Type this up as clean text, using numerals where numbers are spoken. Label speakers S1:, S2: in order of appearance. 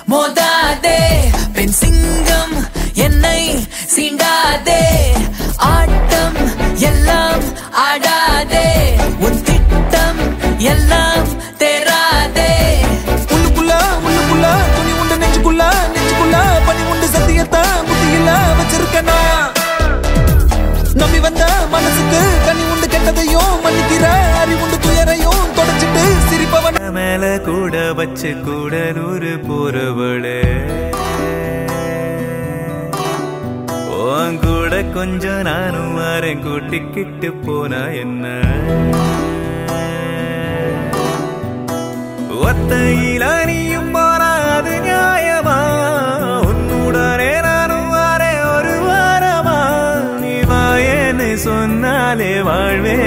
S1: மோதாதே பெண் சிங்கம் என்னை சீண்டாதே ஆட்டம் எல்லாம் ஆடாதே உன் திட்டம் எல்லாம் தேராதே
S2: உள்ளுக்குள்ள துணி உண்டு நெஞ்சுக்குள்ள பனி உண்டு சத்தியத்தை புத்தியில வச்சிருக்கனா நம்பி வந்த மனசுக்கு கனி உண்டு கெட்டதையும் மன்னிக்கிற அறிவுண்டு துயரையும் தொடச்சிட்டு சிரிப்பவன்
S3: மேல கூட வச்சு கூட நூறு போறவளே கூட கொஞ்சம் நானும் வரேன் கூட்டிக்கிட்டு போனா என்ன ஒத்தையில நீயும் போனா அது நியாயமா உன்னுடனே நானும் வரேன் ஒரு வாரமா நீ வாயேன்னு சொன்னாலே வாழ்வே